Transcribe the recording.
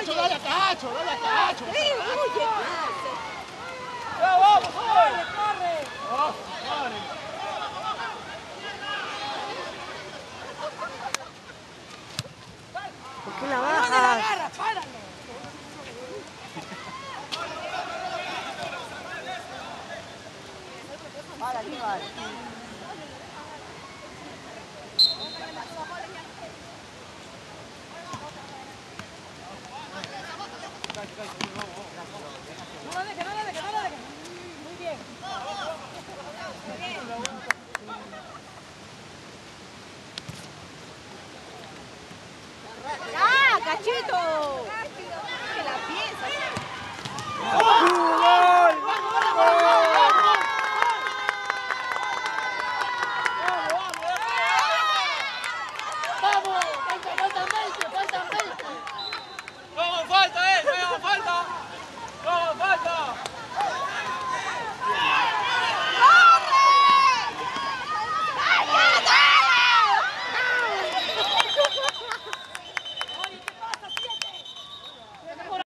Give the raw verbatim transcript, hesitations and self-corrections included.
Cacho, dale a Cacho, dale a Cacho. ¡Sí, oye! ¡Ya vamos! ¡Corre, corre! ¡Oh, corre! ¿Por qué la ¿Dónde la bajas? agarra? ¡Páralo! Para, Aníbal. No la dejes, no la dejes, no la dejes. Muy bien. ¡Ah, Cachito!